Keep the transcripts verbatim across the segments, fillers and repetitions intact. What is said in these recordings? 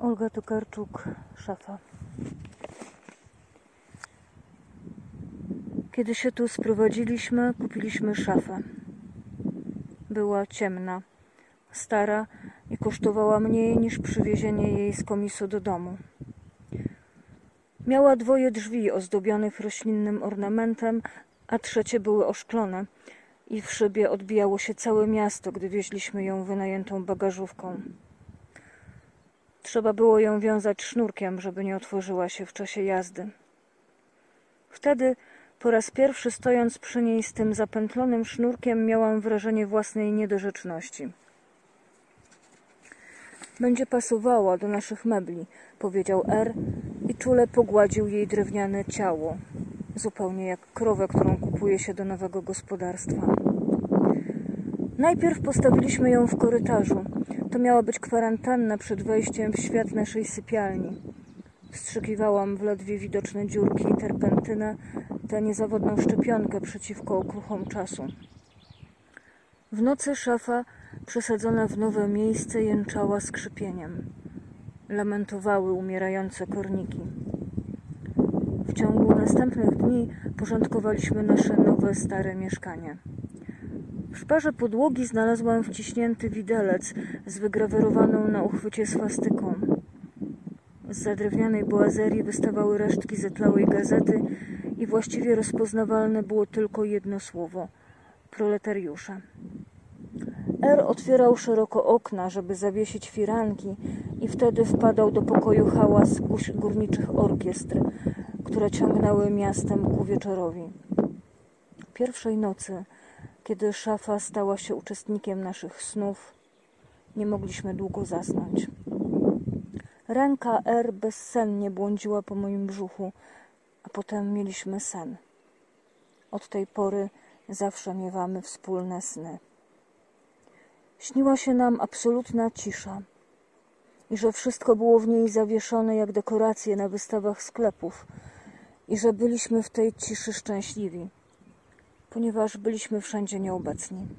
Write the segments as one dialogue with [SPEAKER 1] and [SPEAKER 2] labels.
[SPEAKER 1] Olga Tokarczuk, szafa. Kiedy się tu sprowadziliśmy, kupiliśmy szafę. Była ciemna, stara i kosztowała mniej niż przywiezienie jej z komisu do domu. Miała dwoje drzwi ozdobionych roślinnym ornamentem, a trzecie były oszklone i w szybie odbijało się całe miasto, gdy wieźliśmy ją wynajętą bagażówką. Trzeba było ją wiązać sznurkiem, żeby nie otworzyła się w czasie jazdy. Wtedy, po raz pierwszy stojąc przy niej z tym zapętlonym sznurkiem, miałam wrażenie własnej niedorzeczności. Będzie pasowała do naszych mebli, powiedział R i czule pogładził jej drewniane ciało, zupełnie jak krowę, którą kupuje się do nowego gospodarstwa. Najpierw postawiliśmy ją w korytarzu. To miała być kwarantanna przed wejściem w świat naszej sypialni. Wstrzykiwałam w ledwie widoczne dziurki i terpentynę, tę niezawodną szczepionkę przeciwko okruchom czasu. W nocy szafa, przesadzona w nowe miejsce, jęczała skrzypieniem. Lamentowały umierające korniki. W ciągu następnych dni porządkowaliśmy nasze nowe, stare mieszkanie. W szparze podłogi znalazłam wciśnięty widelec z wygrawerowaną na uchwycie swastyką. Z zadrewnianej boazerii wystawały resztki zetlałej gazety i właściwie rozpoznawalne było tylko jedno słowo – proletariusze. R otwierał szeroko okna, żeby zawiesić firanki i wtedy wpadał do pokoju hałas górniczych orkiestr, które ciągnęły miastem ku wieczorowi. Pierwszej nocy, kiedy szafa stała się uczestnikiem naszych snów, nie mogliśmy długo zasnąć. Ręka R bezsennie błądziła po moim brzuchu, a potem mieliśmy sen. Od tej pory zawsze miewamy wspólne sny. Śniła się nam absolutna cisza i że wszystko było w niej zawieszone jak dekoracje na wystawach sklepów i że byliśmy w tej ciszy szczęśliwi, ponieważ byliśmy wszędzie nieobecni.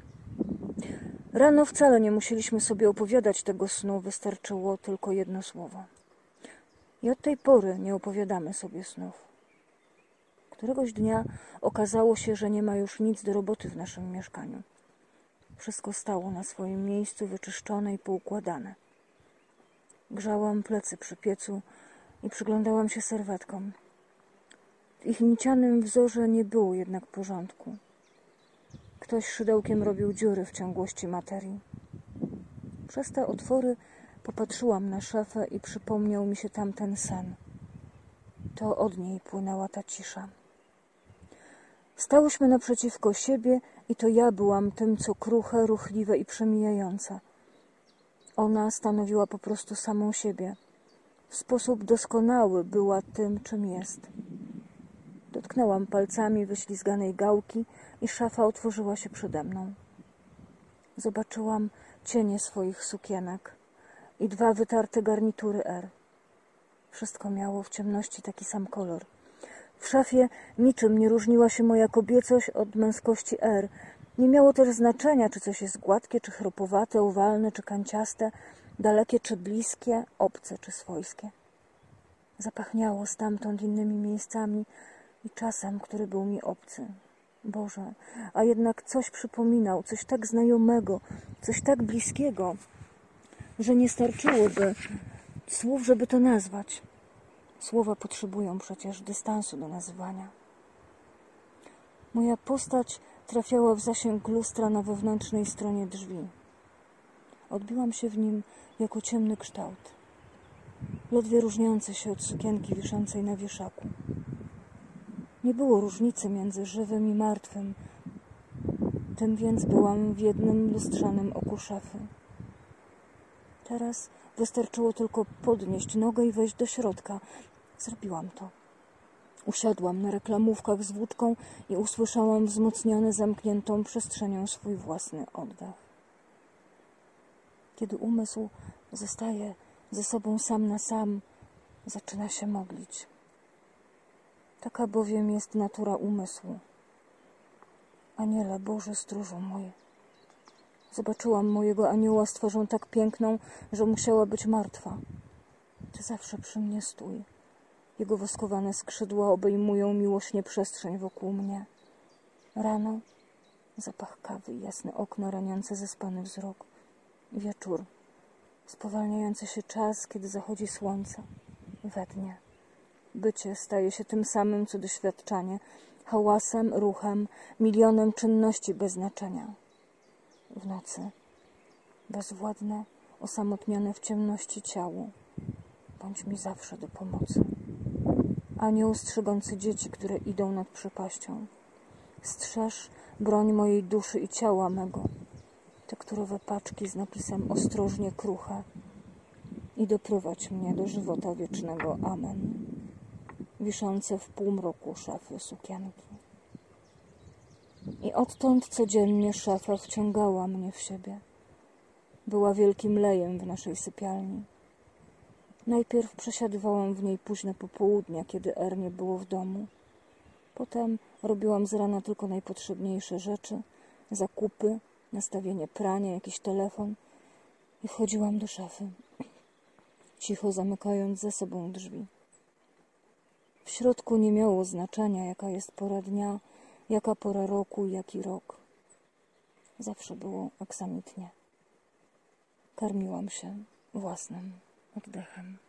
[SPEAKER 1] Rano wcale nie musieliśmy sobie opowiadać tego snu, wystarczyło tylko jedno słowo. I od tej pory nie opowiadamy sobie snów. Któregoś dnia okazało się, że nie ma już nic do roboty w naszym mieszkaniu. Wszystko stało na swoim miejscu, wyczyszczone i poukładane. Grzałam plecy przy piecu i przyglądałam się serwetkom. W ich nicianym wzorze nie było jednak porządku. Ktoś szydełkiem robił dziury w ciągłości materii. Przez te otwory popatrzyłam na szafę i przypomniał mi się tamten sen. To od niej płynęła ta cisza. Stałyśmy naprzeciwko siebie i to ja byłam tym, co kruche, ruchliwe i przemijające. Ona stanowiła po prostu samą siebie. W sposób doskonały była tym, czym jest. Dotknęłam palcami wyślizganej gałki i szafa otworzyła się przede mną. Zobaczyłam cienie swoich sukienek i dwa wytarte garnitury R. Wszystko miało w ciemności taki sam kolor. W szafie niczym nie różniła się moja kobiecość od męskości R. Nie miało też znaczenia, czy coś jest gładkie, czy chropowate, owalne, czy kanciaste, dalekie, czy bliskie, obce, czy swojskie. Zapachniało stamtąd innymi miejscami i czasem, który był mi obcy. Boże, a jednak coś przypominał, coś tak znajomego, coś tak bliskiego, że nie starczyłoby słów, żeby to nazwać. Słowa potrzebują przecież dystansu do nazywania. Moja postać trafiała w zasięg lustra na wewnętrznej stronie drzwi. Odbiłam się w nim jako ciemny kształt, ledwie różniący się od sukienki wiszącej na wieszaku. Nie było różnicy między żywym i martwym, tym więc byłam w jednym lustrzanym oku szafy. Teraz wystarczyło tylko podnieść nogę i wejść do środka. Zrobiłam to. Usiadłam na reklamówkach z włóczką i usłyszałam wzmocniony zamkniętą przestrzenią swój własny oddech. Kiedy umysł zostaje ze sobą sam na sam, zaczyna się modlić. Taka bowiem jest natura umysłu. Aniele Boży, stróżu mój. Zobaczyłam mojego anioła z twarzą tak piękną, że musiała być martwa. Ty zawsze przy mnie stój. Jego woskowane skrzydła obejmują miłośnie przestrzeń wokół mnie. Rano zapach kawy i jasne okno raniące zaspany wzrok. Wieczór, spowalniający się czas, kiedy zachodzi słońce. We dnie. Bycie staje się tym samym, co doświadczanie, hałasem, ruchem, milionem czynności bez znaczenia. W nocy, bezwładne, osamotnione w ciemności ciało, bądź mi zawsze do pomocy. Anioł strzegący dzieci, które idą nad przepaścią. Strzeż broń mojej duszy i ciała mego, tekturowe paczki z napisem ostrożnie kruche i doprowadź mnie do żywota wiecznego. Amen. Wiszące w półmroku szafy sukienki. I odtąd codziennie szafa wciągała mnie w siebie. Była wielkim lejem w naszej sypialni. Najpierw przesiadywałam w niej późne popołudnia, kiedy Er nie było w domu. Potem robiłam z rana tylko najpotrzebniejsze rzeczy, zakupy, nastawienie prania, jakiś telefon i wchodziłam do szafy, cicho zamykając za sobą drzwi. W środku nie miało znaczenia, jaka jest pora dnia, jaka pora roku i jaki rok. Zawsze było aksamitnie. Karmiłam się własnym oddechem.